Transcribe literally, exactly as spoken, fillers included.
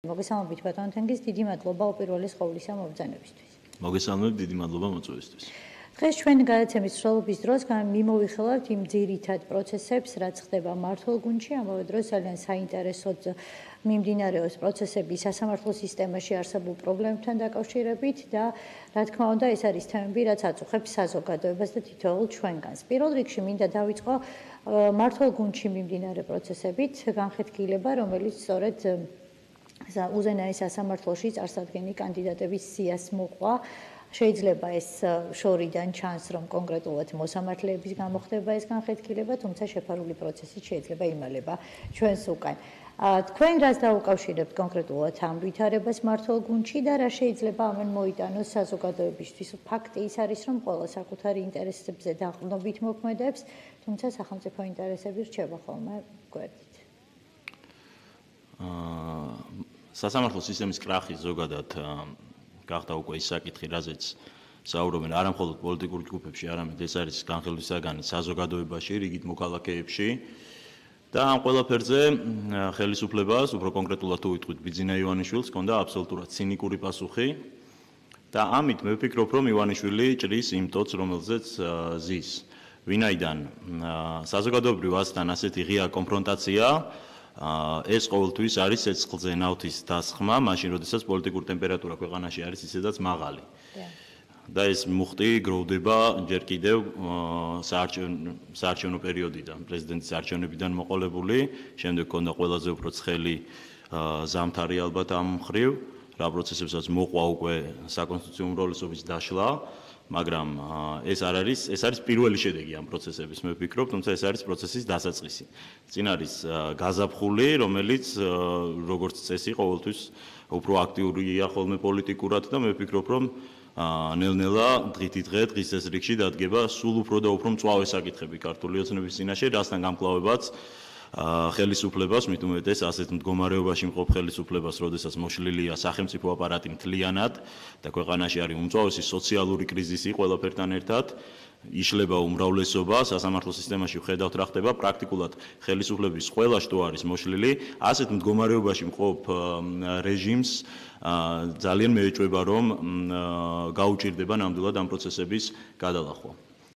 მოგესალმებით ბატონ თენგიზ, დიდი მადლობა უპირველეს ყოვლისა მობრძანებისთვის. მოგესალმებით, დიდი მადლობა მოწვევისთვის. დღეს ჩვენ გადაცემის მსვლელობის დროს მიმოვიხილავთ იმ ძირითად პროცესებს, რაც ხდება მმართველ-გუნდში, ამავე დროს ძალიან საინტერესოდ მიმდინარეობს პროცესები სასამართლო სისტემაში არსებულ პრობლემებთან დაკავშირებით და რა თქმა უნდა, ეს არის თემები, რაც აწუხებს საზოგადოებას და თითოეულ ჩვენგანს. პირველ რიგში მინდა დავიწყო მმართველ-გუნდში მიმდინარე პროცესებით, განხეთქილება, რომელიც სწორედ უზენაეს სასამართლოში წარსადგენი კანდიდატების სიას მოყვა. შეიძლება ეს შორიდან ჩანს, რომ კონკრეტულად მოსამართლეების გამოხდება ეს განხეთქილება, თუმცა შეფარული პროცესით შეიძლება იმალება ჩვენს უკან. თქვენ რას დაუკავშირებთ კონკრეტულად ამ ვითარებას მმართველ-გუნდში და რა შეიძლება ამან მოიტანოს საზოგადოებისთვის? ფაქტი ის არის, რომ ყველა საკუთარი ინტერესებზე დაყრდნობით მოქმედებს, თუმცა სახელმწიფო ინტერესები რჩება ხოლმე გვერდით. სასამართლო სისტემის კრახი ზოგადად გახდა უკვე ის საკითხი, რაზეც საუბრობენ არა მხოლოდ პოლიტიკურ ჯგუფებში, არამედ ეს არის განხილვისაგანი საზოგადოებაში, რიგით მოქალაქეებში. და ამ ყველაფერზე ხელისუფლებას, უფრო კონკრეტულად თუ ვიტყვით ბიძინა ივანიშვილს, ჰქონდა აბსოლუტურად ცინიკური პასუხი. და ამით მე ვფიქრობ, რომ ივანიშვილი ჭრის იმ ტოტს, რომელზეც ზის. ვინაიდან საზოგადოებრივ აზრთან ასეთი ღია კონფრონტაცია ეს ყოველთვის არის ცეცხლზე ნავთის დასხმა, მაშინ როდესაც პოლიტიკური ტემპერატურა ქვეყანაში არის ისედაც მაღალი. და ეს მუხტი გროვდება ჯერ კიდევ საარჩევნო პერიოდიდან, პრეზიდენტის არჩევნებიდან მოყოლებული, შემდეგ ქონდა ყველაზე უფრო ცხელი ზამთარი ალბათ ამ მხრივ, რა პროცესებსაც მოყვა უკვე საკონსტიტუციო უმრავლესობის დაშლა, მაგრამ ეს არ არის, ეს არის პირველი შედეგი ამ პროცესების, მე ვფიქრობ, თუმცა ეს არის პროცესის დასაწყისი. წინ არის გაზაფხული, რომელიც როგორც წესი ყოველთვის უფრო აქტიურია ხოლმე პოლიტიკურად და მე ვფიქრობ, რომ ნელ-ნელა დღითი დღე დღის ეს რიგში დადგება სულ უფრო და უფრო მწვავე საკითხები ქართული ოცნების წინაშე, რასთან გამკლავებაც ხელისუფლებას, მით უმეტეს ასეთ მდგომარეობაში მყოფ ხელისუფლებას, როდესაც მოშლილია სახელმწიფო აპარატი მთლიანად და ქვეყანაში არის უმწვავესი სოციალური კრიზისი ყველაფერთან ერთად, იშლება უმრავლესობა, სასამართლო სისტემაში ვხედავთ რა ხდება, პრაქტიკულად ხელისუფლების ყველა შტო არის მოშლილი, ასეთ მდგომარეობაში მყოფ რეჟიმს ძალიან მეეჭვება, რომ გაუჭირდება ნამდვილად ამ პროცესების გადალახვა.